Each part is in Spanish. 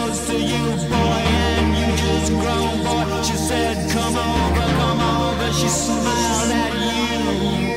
close to you, boy, and you just grown, boy. She said, come over, she smiled at you,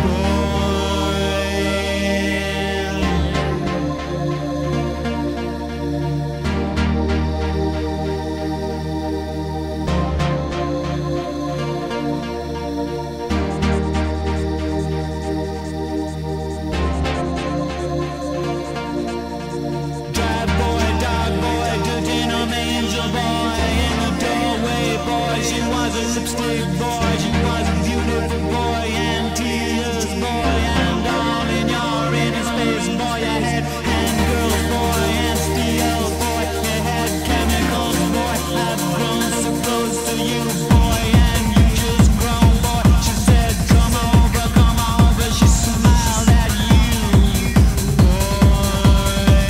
she was a lipstick boy, she was a beautiful boy, and tears boy, and all in your inner space boy, you had handgirls boy, and steel boy, you had chemicals boy, I've grown so close to you boy, and you just grown boy, she said come over, she smiled at you boy.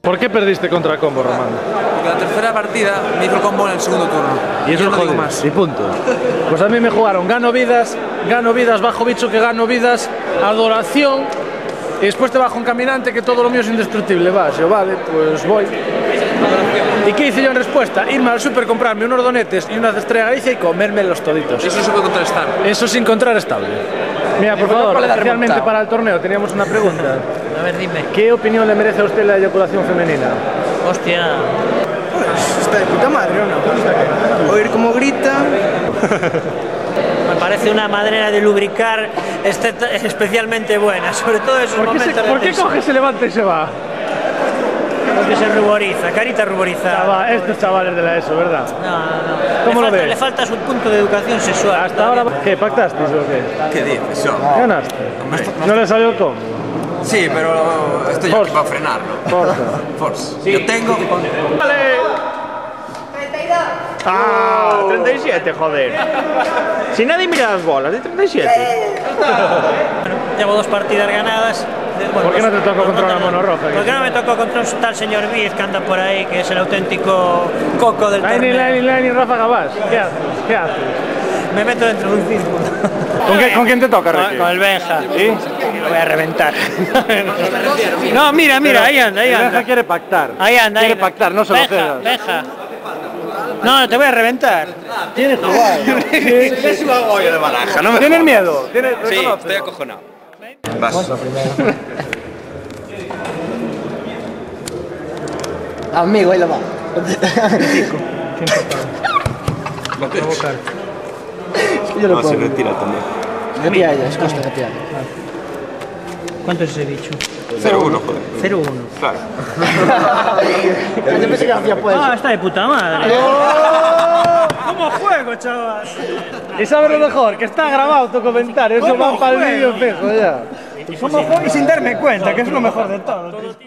¿Por qué perdiste contra el combo, Román? Porque la tercera partida me hizo el combo en el segundo turno. Y eso yo no digo joder, más. y punto. Pues a mí me jugaron gano vidas, bajo bicho que gano vidas, adoración, y después te bajo un caminante que todo lo mío es indestructible. Vas, yo vale, pues voy. ¿Y qué hice yo en respuesta? Irme al super, comprarme unos donetes y una Estrella Galicia y comérmelos toditos. Eso se puede contrastar. Eso sin contrarestable. Mira, por favor, especialmente para el torneo teníamos una pregunta. A ver, dime. ¿Qué opinión le merece a usted la eyaculación femenina? Hostia. Pues está de puta madre, ¿o no? Oír cómo grita. Me parece una manera de lubricar especialmente buena, sobre todo en esos momentos de ¿Por qué tensión. coge, se levanta y se va? Porque se ruboriza, carita ruborizada. Estos chavales de la ESO, ¿verdad? No. ¿Cómo lo ves? Le falta su punto de educación sexual. Hasta ahora, ¿qué? ¿Pactasteis o qué? ¿Qué dices? ¿Ganaste? ¿No le salió el combo? Sí, pero estoy aquí para frenarlo. Forza. Force. Yo tengo... ¡Vale! 32. ¡Ah! 37, joder. Si nadie mira las bolas, de 37. Llevo 2 partidas ganadas. ¿Por qué no te tocó contra una mono roja? ¿Por qué no me tocó contra un tal señor Viz que anda por ahí, que es el auténtico coco del torneo? Ni Rafa Gabás. ¿Qué haces? ¿Qué haces? Me meto dentro de un círculo. ¿Con quién te toca, Ricky? Con el Benja. ¿Sí? Lo voy a reventar. No, mira, ahí anda, ahí anda. Benja quiere pactar. Ahí anda, Quiere pactar, no se lo cedas. Benja. No, te voy a reventar. Tienes igual. Es un agollo de baraja, no me ¿Tienes miedo? Sí, estoy acojonado. Vas. Amigo, ahí lo va. Yo lo puedo. retira también. Gatilla ella, es costa gatilla. ¿Cuánto es ese bicho? 0-1, joder. 0-1. Claro. Yo pensé que hacía pues. Ah, está de puta madre. ¿Cómo juego, chaval? Y sabes lo mejor, que está grabado tu comentario, eso va para el vídeo fijo ya. Y sin darme cuenta, que es lo mejor de todo.